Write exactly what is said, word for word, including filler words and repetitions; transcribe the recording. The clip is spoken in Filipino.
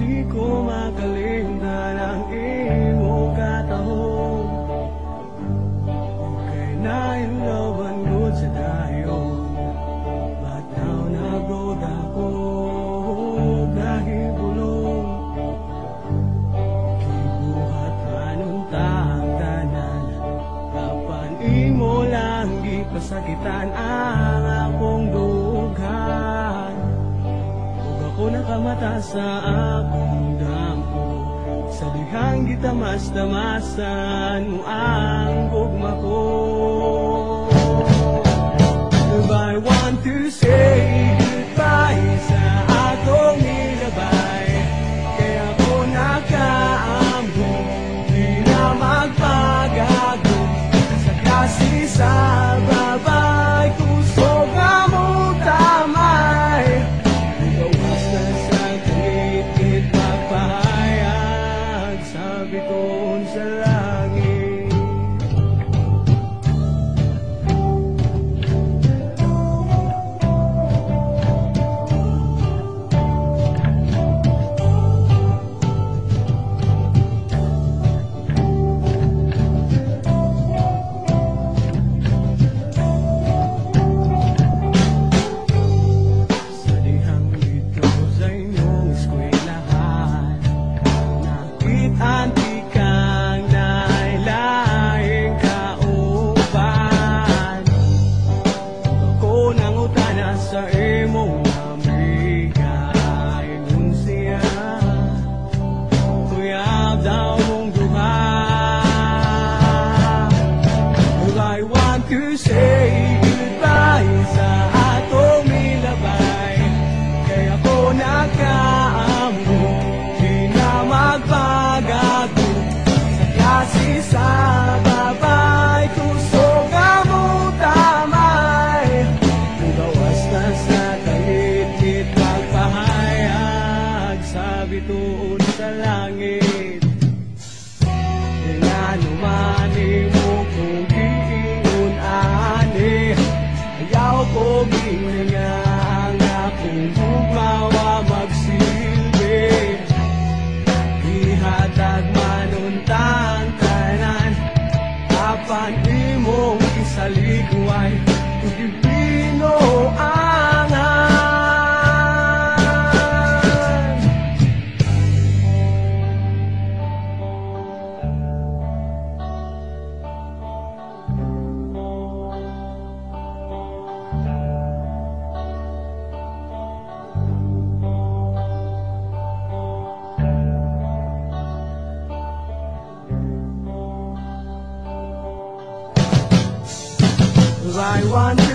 di ko makalimtan ang imo katahong. Kay nainlawan ko sa dayon, bataw na brood ako nahibulong. Kibuhat anunta ang tanan, kapan imo lang gipasakitan ang akong dughan. Ako nakamata sa akong dampo, sa dihang gitamas-tamasan mo ang gugma ko. I want to say goodbye sa atong nilabay, kaya ako nakaambo, di na magpagago sa klase sa babay. Kusog nga mo tamay, bituon sa langit. Sa dihang dito sa inyong eskwelahan, nakitaan kang nailaing kauban. Ako nangutana sa imong amiga, ingon siya, kuyab daw mong duha. I want to say goodbye sa atong milabay, kaya ako nakaambo, di na magpagago sa klase sa babay. Kusog nga mo tamay, bawas na sa kalit-lit, magpahayag sa bituon sa langit. Ngano man imo kung giingon ani, ayaw ko gininga ang akong gugmawa magsilbi. Ihatag manuntang tanan, apan imong isalikuay, Pilipino angan. I want